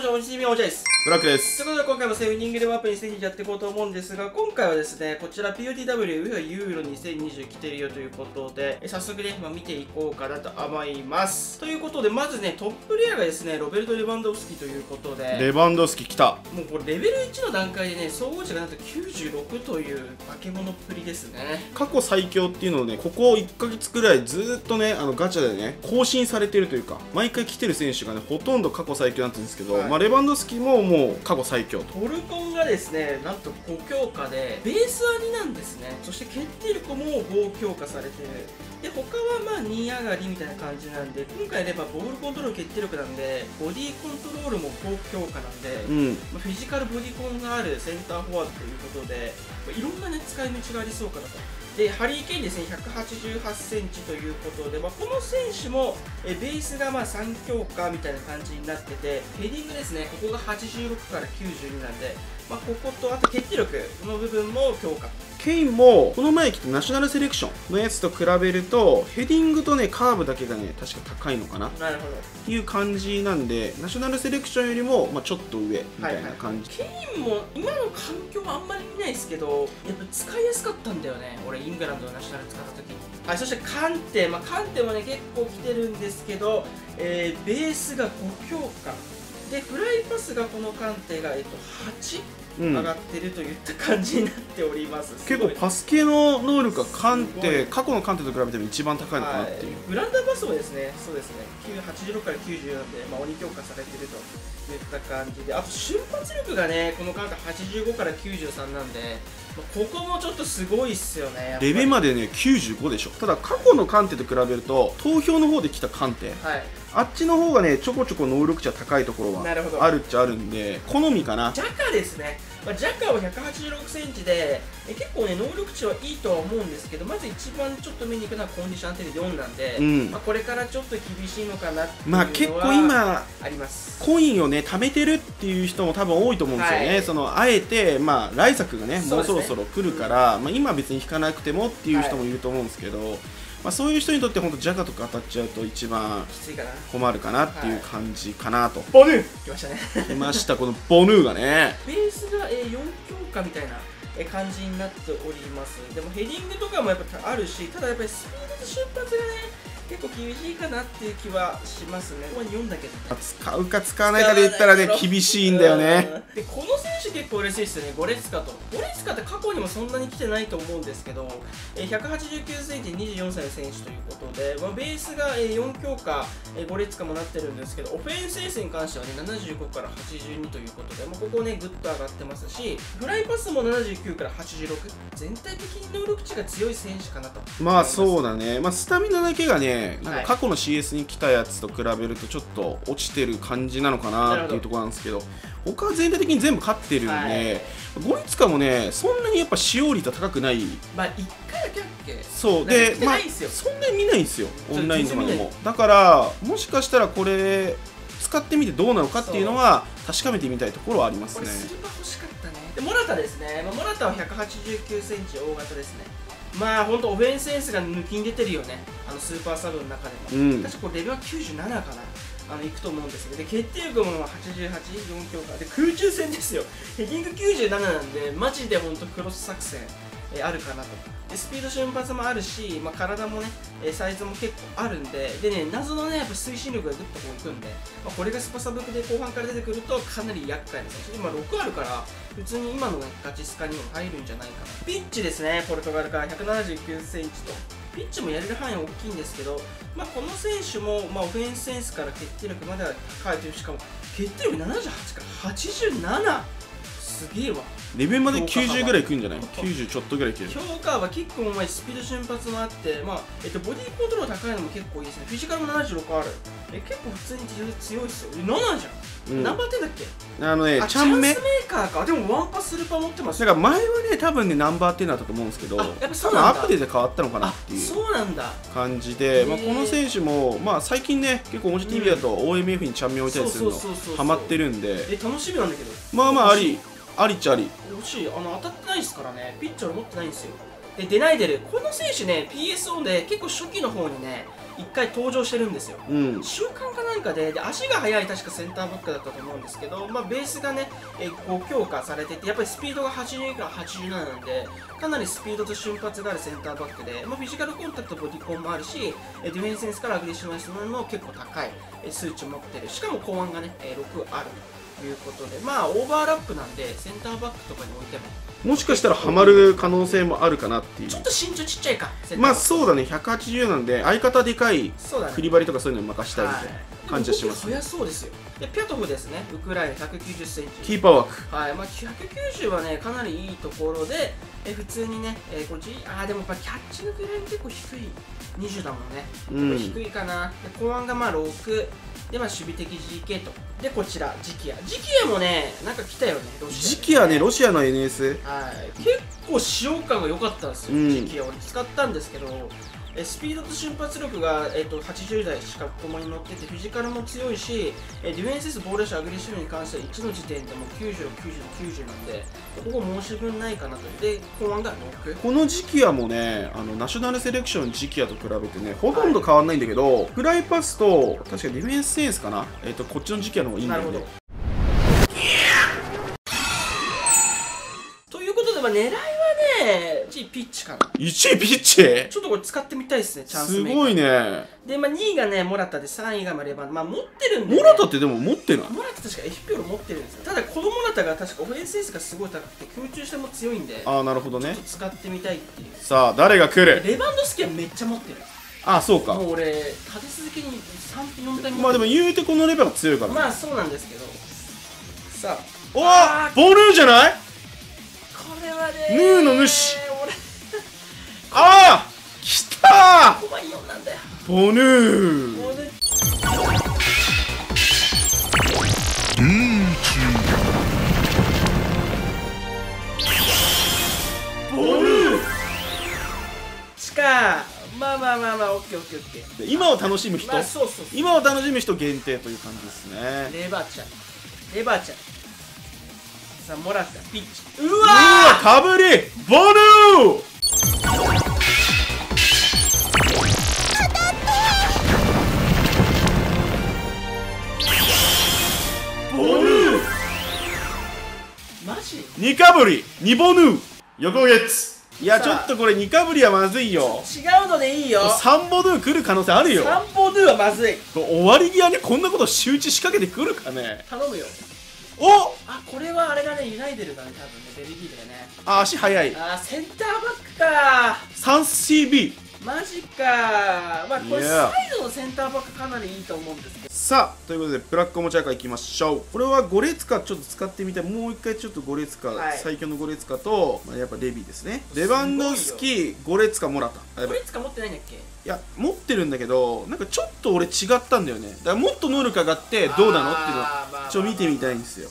ちは、おじちみおじゃです。 ブラックです。 ということで、今回もセービングレマップにぜひやっていこうと思うんですが、今回はですね、こちら POTW ユーロ2020来てるよということで、早速ね、見ていこうかなと思います。ということで、まずね、トップレアがですね、ロベルト・レバンドフスキということで、 レバンドフスキ来た。 もうこれレベル1の段階でね、総合値がなんと96という化け物っぷりですね。 過去最強っていうのをね、ここ1ヶ月くらいずっとね、ガチャでね、更新されてるというか、毎回来てる選手がね、ほとんど過去最強になってるんですけど、 はい、 レバンドフスキももう過去最強と。 トルコンがですね、なんと5強化で、ベースは2なんですね。そして決定力も5強化されてる。で、他はまあ2上がりみたいな感じなんで、今回やればボールコントロール決定力なんで、ボディコントロールも5強化なんで、フィジカルボディコンがあるセンターフォワードということで、いろんなね、使い道がありそうかなと。で、ハリー・ケインですね、188センチということで、この選手もベースが3強化みたいな感じになってて、ヘディングですね、ここが86から92なんで、こことあと決定力の部分も強化。 ケインもこの前来たナショナルセレクションのやつと比べるとヘディングとねカーブだけがね確か高いのかな。 なるほど。 っていう感じなんで、ナショナルセレクションよりもちょっと上みたいな感じ。 ケインも今の環境はあんまり見ないですけど、やっぱ使いやすかったんだよね。俺イングランドのナショナル使った時に。はい、そしてカンテ、カンテもね結構来てるんですけど、ベースが5強化で、フライパスがこのカンテが8。上がってるといった感じになっております。 結構パス系の能力がカンテ、過去のカンテと比べても一番高いのかなっていう。 グランダーパスもですね、そうですね、86から94なんで、鬼強化されてるといった感じで、あと瞬発力がね、このカンテ85から93なんで、ここもちょっとすごいっすよね。 レベまでね、95でしょ。ただ、過去のカンテと比べると、投票の方で来たカンテ、あっちの方がね、ちょこちょこ能力値は高いところはあるっちゃあるんで、好みかな。 ジャカですね。ジャカは186センチで、結構ね、能力値はいいとは思うんですけど、まず一番ちょっと見に行くのはコンディション安定で4なんで、これからちょっと厳しいのかなっていうのは結構今、 あります。 コインをね、貯めてるっていう人も多分多いと思うんですよね。あえて、来作がね、もうそろそろ来るから、今別に引かなくてもっていう人もいると思うんですけど、そういう人にとって本当ジャカとか当たっちゃうと一番困るかなっていう感じかなと。 ボヌー来ましたね。 来ました、このボヌーがね。 ベースが4強化みたいな感じになっております。でもヘディングとかもやっぱあるし、ただやっぱりスピードと瞬発がね、結構厳しいかなっていう気はしますね。ここは4だけど、ね、 使うか使わないかで言ったらね、厳しいんだよね。 で、この選手結構嬉しいですよね、ゴレツカと。ゴレツカって過去にもそんなに来てないと思うんですけど、189センチ、24歳の選手ということで、ベースが4強化、ゴレツカもなってるんですけど、オフェンスエースに関してはね、75から82ということで、ここね、ぐっと上がってますし、フライパスも79から86、全体的に能力値が強い選手かなと。 そうだね、スタミナだけがね、なんか過去の CS に来たやつと比べるとちょっと落ちてる感じなのかなっていうところなんですけど、他は全体的に全部勝ってるんで、ゴリツカもね、そんなにやっぱ使用率は高くない。 1回だけあっけ。 そうで、そんなに見ないんですよ、オンラインとかでも。だからもしかしたらこれ使ってみてどうなのかっていうのは確かめてみたいところはありますね。 スーパー欲しかったね。でモラタですね、モラタは189センチ大型ですね。本当オフェンスエースが抜きに出てるよね、スーパーサブの中でも。確かこれレベルは97かな、いくと思うんですけど、で決定力も88、4強化で、空中戦ですよ、ヘディング97なんで、マジで本当クロス作戦、あるかなと。でスピード瞬発もあるし、体もね、サイズも結構あるんで、謎のね、やっぱ推進力がぐっとこういくんで、これがスパサブで後半から出てくるとかなり厄介な選手。今6あるから、普通に今のね、ガチスカにも入るんじゃないかな。ピッチですね、ポルトガルから179センチと。ピッチもやれる範囲は大きいんですけど、この選手も、オフェンスセンスから決定力までは高いという、しかも決定力78から87、すげえわ。 レベルまで90ぐらいいくんじゃない？ 90 ちょっとぐらいいける。 評価はキックもうまいし、スピード瞬発もあって、ボディーコントロール高いのも結構いいですね。フィジカルも76ある。結構普通に強いっすよ。7じゃん。何番手だっけ？ チャンメーカーか。でもワンパススルーパー持ってます。 だから前はね、多分ね、ナンバー10だったと思うんですけど、多分アップデートで変わったのかなっていう感じで、この選手も、最近ね、結構オモジ TV だと OMF にチャンメン置いたりするのハマってるんで、 楽しみなんだけど。 ありっちゃあり。 惜しい、当たってないですからね、ピッチャー持ってないんですよ。 でデナイデル、この選手ね PSO で結構初期の方にね1回登場してるんですよ、習慣かなんかで足が速い確かセンターバックだったと思うんですけど、ベースがね、こう強化されてて、やっぱりスピードが82から87なんでかなりスピードと瞬発があるセンターバックで、フィジカルコンタクトボディコンもあるし、ディフェンスセンスからアグレッシブな質問も結構高い数値を持ってる、しかも後腕がね6あるということで、オーバーラップなんでセンターバックとかに置いてももしかしたらハマる可能性もあるかなっていう。 ちょっと身長ちっちゃいか、 そうだね、180なんで相方でかいクリバリとかそういうのに任したいみたいな感じはします、 速そうですよ。でピャトフですね、ウクライナ190センチキーパーワーク、 190はねかなりいいところで、普通にね、これでもやっぱキャッチのグレード結構低い20だもんね、低いかな。で後腕が6で、守備的 GK と。で、こちら、ジキヤもね、なんか来たよね、ロシア、 ジキヤね、ロシアの NS。 結構使用感が良かったんですよ、ジキヤを使ったんですけど、スピードと瞬発力が、80台しかともに乗ってて、フィジカルも強いし、ディフェンス、ボールシュアグレッシブに関しては1の時点でもう90、90、90なんで、ここ申し分ないかなと。で、後腕が6。 このジキヤもね、ナショナルセレクションジキヤと比べてね、ほとんど変わんないんだけど、フライパスと、確かディフェンスセンスかな、こっちのジキヤの方がいいんだよね。 ということで、狙いはね、1位ピッチかな。 1位ピッチちょっとこれ使ってみたいですね、チャンスメーカー。 すごいね。 で、2位がね、モラタで、3位がレバン。持ってるんで、 モラタってでも持ってない？ モラタ確かエフピョロ持ってるんですよ。ただ、このモラタが確かオフェンスセンスがすごい高くて、空中しても強いんで、 なるほどね。 ちょっと使ってみたいっていう。 さあ、誰が来る？ レバンドフスキはめっちゃ持ってる。 そうか。 もう俺、立て続けに3、4体持ってる。 でも言うてこのレベルが強いからね。 そうなんですけど。さあ、ボヌーじゃない？ これはね、 ヌーの主。来たー！5枚4なんだよ。 ボヌー。ボヌーしか、オッケーオッケーオッケー。 今を楽しむ人、今を楽しむ人限定という感じですね。 レバーちゃん。さあ、モラタ、ピッチ。 うわー、かぶりボヌー。ボヌーマジ 2かぶり2ボヌー横月。いやちょっとこれ2かぶりはまずいよ。 違うのでいいよ。 3ボヌー来る可能性あるよ。 3ボヌーはまずい。 終わり際にこんなこと仕打ち仕掛けてくるかね。 頼むよ。これはあれだね、ユナイテルだね、多分ね、ベルギーだね。 足速い。 センターバックか。 3CB マジか。これサイドのセンターバックかなりいいと思うんですけど。 さあということでブラックおもちゃ赤いきましょう。これは5列かちょっと使ってみたい。もう一回ちょっと5列か、最強の5列かと、やっぱレビーですね。レバンドフスキー5列かモラタ。 5列か持ってないんだっけ？ いや持ってるんだけど、なんかちょっと俺違ったんだよね。だからもっと能力上がってどうなのっていうのをちょっと見てみたいんですよ。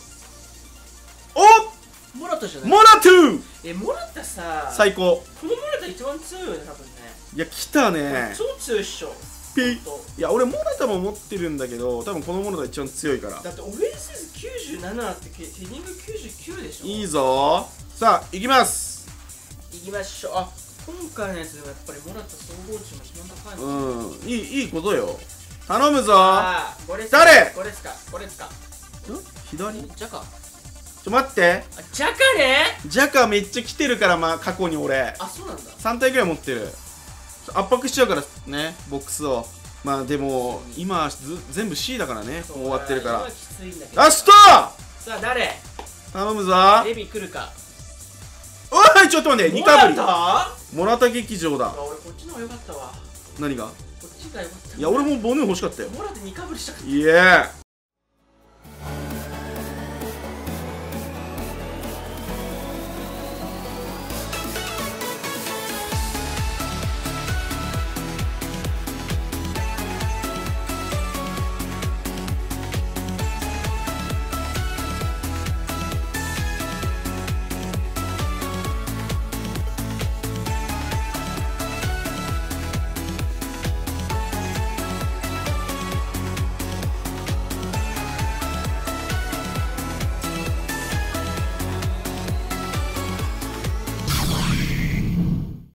モラタじゃない？ モラトゥー。 モラタさ、 最高。 このモラタ一番強いよね、多分ね。 いや来たね。 超強いっしょ。 いや俺モラタも持ってるんだけど、多分このモラタ一番強いから。 だってオフェンス97ってヘディング99でしょ。 いいぞ。さあ行きます。 行きましょう。今回のやつでもやっぱりモラタ総合値も一番高いの。 いいことよ。頼むぞ。 誰？これですか。 左？ ジャカ。 待って。 ジャカね。 ジャカめっちゃ来てるから、過去に俺。 そうなんだ。 3体ぐらい持ってる。圧迫しちゃうからね、ボックスを。でも今全部 C だからね、もう終わってるから。ラスト。 さあ誰？ 頼むぞ。 レビ来るか。 おいちょっと待って、2かぶり。 モラタ劇場だ。 俺こっちの方が良かったわ。 何が？ こっちが良かった。 いや俺もボヌー欲しかったよ。 モラタ2かぶりしたかった。 イエー。